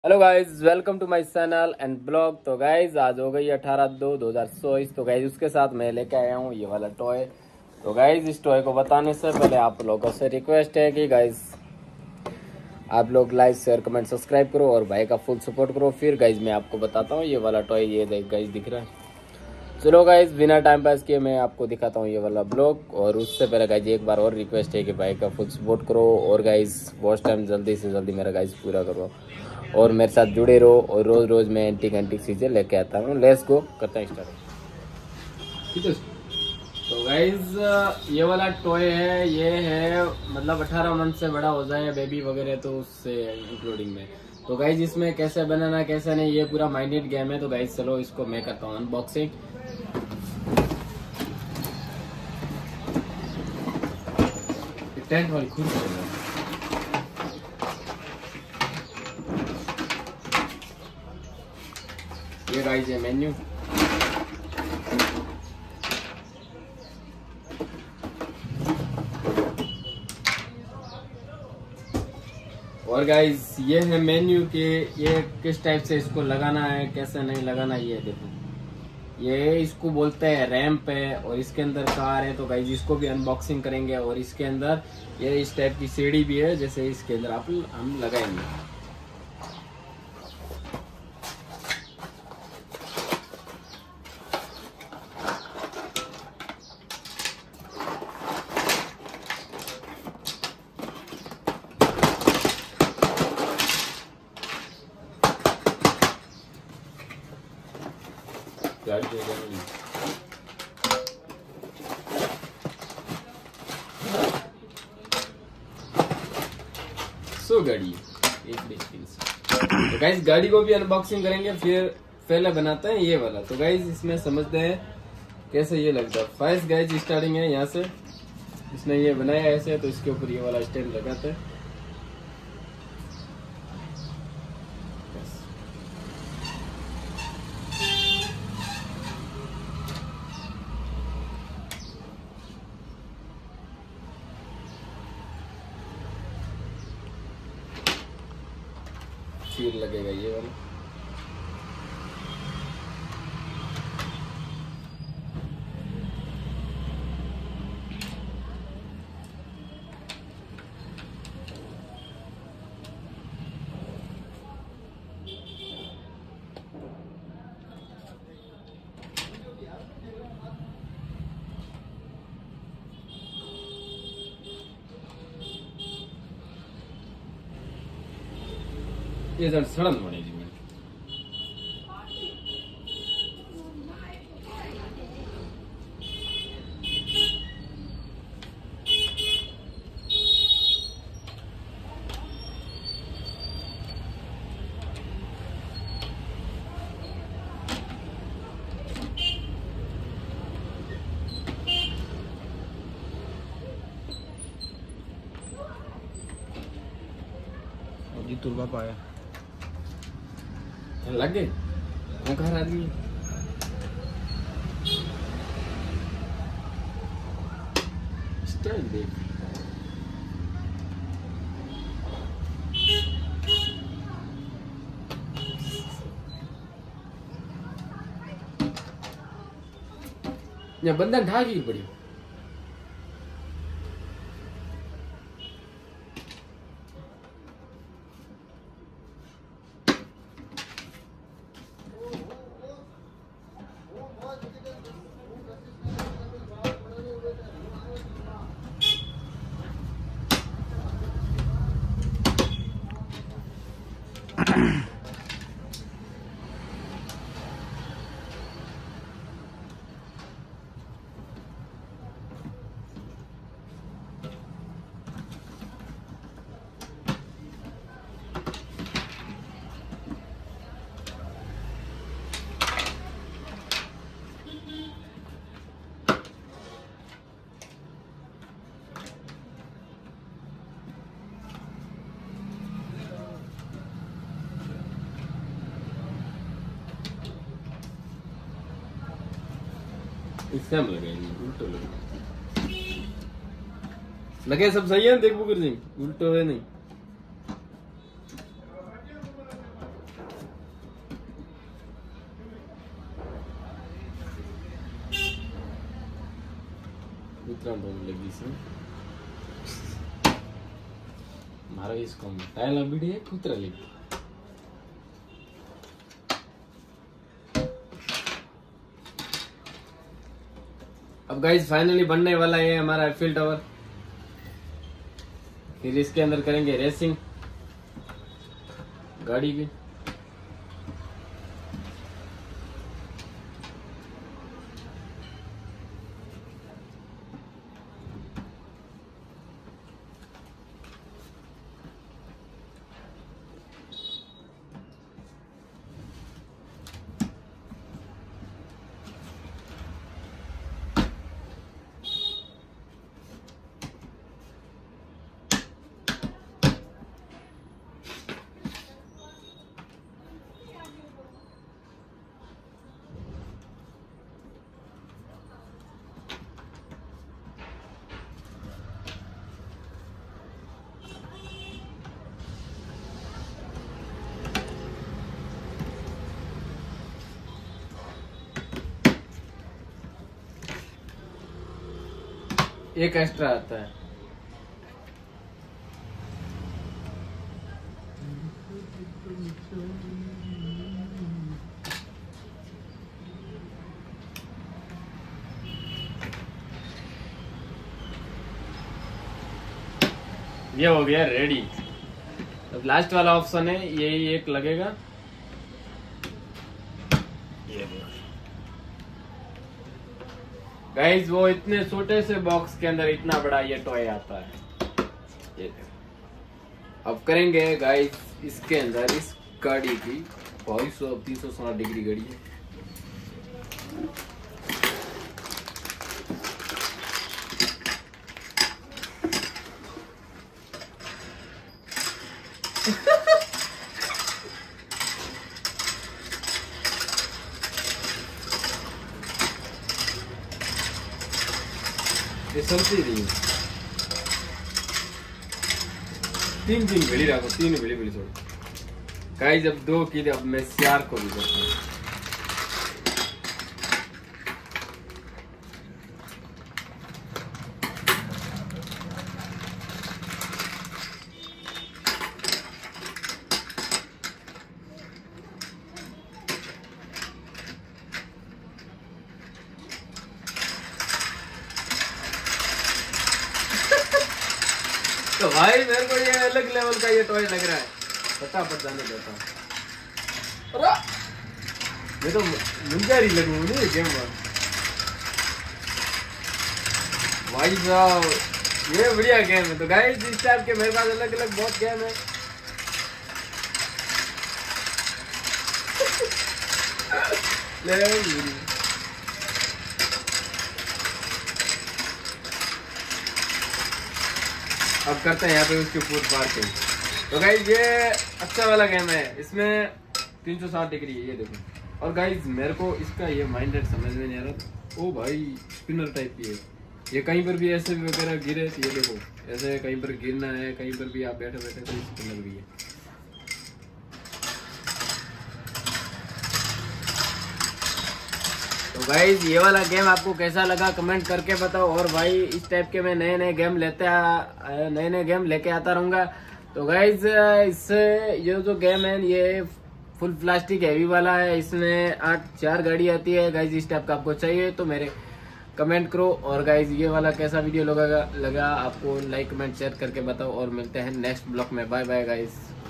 Hello guys, welcome to my channel and blog. तो guys आज हो गई 18/2/2024। तो गाइज उसके साथ मैं लेके आया हूँ ये वाला टॉय। तो गाइज इस टॉय को बताने से पहले आप लोगों से रिक्वेस्ट है कि गाइज आप लोग लाइक शेयर कमेंट सब्सक्राइब करो और भाई का फुल सपोर्ट करो। फिर गाइज मैं आपको बताता हूँ ये वाला टॉय। ये गाइज दिख रहा है। चलो गाइज बिना टाइम पास किए मैं आपको दिखाता हूँ ये वाला ब्लॉग। और उससे पहले गाइज एक बार और रिक्वेस्ट है कि भाई का फुल सपोर्ट करो और गाइज वॉच टाइम जल्दी से जल्दी मेरा गाइज पूरा करो और मेरे साथ जुड़े रहो। और रोज रोज मैं एंटीक चीजें लेके आता हूँ। लेट्स गो, करते हैं स्टार्ट। तो गाइज ये वाला टॉय है, ये है मतलब 18 मंथ से बड़ा हो जाए बेबी वगैरह तो उससे इंक्लूडिंग में। तो गाइज इसमें कैसे बनाना कैसे नहीं ये पूरा माइंडेड गेम है। तो गाइज चलो इसको मैं करता हूँ अनबॉक्सिंग। टेंट वाली खुद ये गाइज है मेन्यू। और गाइज ये है मेन्यू के ये किस टाइप से इसको लगाना है कैसे नहीं लगाना। ये देखो ये इसको बोलते हैं रैंप है और इसके अंदर कार है। तो गाइज इसको भी अनबॉक्सिंग करेंगे और इसके अंदर ये इस टाइप की सीढ़ी भी है जैसे इसके अंदर हम लगाएंगे। गाड़ी तो गाइस गाड़ी को भी अनबॉक्सिंग करेंगे। फिर पहले बनाते हैं ये वाला। तो गाइस इसमें समझते हैं कैसे ये लगता है। फर्स्ट गाइस स्टार्टिंग है यहाँ से, इसने ये बनाया ऐसे तो इसके ऊपर ये वाला स्टैंड लगाते हैं। फिर लगेगा ये वाला। ये जरा सड़न बनेगी। जी तुलबा पाया लग गए घर आदमी। स्टाइल देख या बंदा ढाकी पड़ी। इससे हम लगे उल्टो लगे सब सही है। देख बुकर सिंह उल्टो है नहीं। कुतरा ढूंढ लगी इसमें मारो इसको टाइल बीड़ी है कुतरा लगी। अब गाइस फाइनली बनने वाला है हमारा एफिल टावर। फिर इसके अंदर करेंगे रेसिंग गाड़ी की। एक एक्स्ट्रा आता है। ये हो गया रेडी। अब लास्ट वाला ऑप्शन है, यही एक लगेगा। ये गाइस वो इतने छोटे से बॉक्स के अंदर इतना बड़ा ये टॉय आता है। ये अब करेंगे गाइस इसके अंदर इस गाड़ी की 360 डिग्री गाड़ी है। ये चलती रही तीन भेड़ी रखो, तीन भेड़ी छोड़ो गाइस। अब 2 की अब मैं सियार को भी करता हूँ। तो भाई मेरे को ये अलग लेवल का ये टॉय लग रहा है, फटाफट जाने देता हूँ। मैं तो मुंजारी लगूँ नहीं गेम में भाई साहब। ये बढ़िया गेम है। तो गाइस इस टाइप के मेरे पास अलग अलग बहुत गेम है। अब करते हैं यहाँ पे उसके फूड पार्किंग। तो गाइज ये अच्छा वाला गेम है, इसमें 360 डिग्री है ये देखो। और गाइज मेरे को इसका ये माइंडेड समझ में नहीं आ रहा। ओ भाई स्पिनर टाइप की है ये, कहीं पर भी ऐसे वगैरह गिरे तो ये देखो ऐसे कहीं पर गिरना है, कहीं पर भी आप बैठे बैठे तो स्पिनर भी है। तो गाइज ये वाला गेम आपको कैसा लगा कमेंट करके बताओ। और भाई इस टाइप के मैं नए नए गेम लेके आता रहूंगा। तो गाइज इससे ये जो गेम है ये फुल प्लास्टिक हैवी वाला है, इसमें 4 गाड़ी आती है। गाइज इस टाइप का आपको चाहिए तो मेरे कमेंट करो। और गाइज ये वाला कैसा वीडियो लगा आपको लाइक कमेंट शेयर करके बताओ। और मिलते हैं नेक्स्ट ब्लॉग में। Bye bye guys.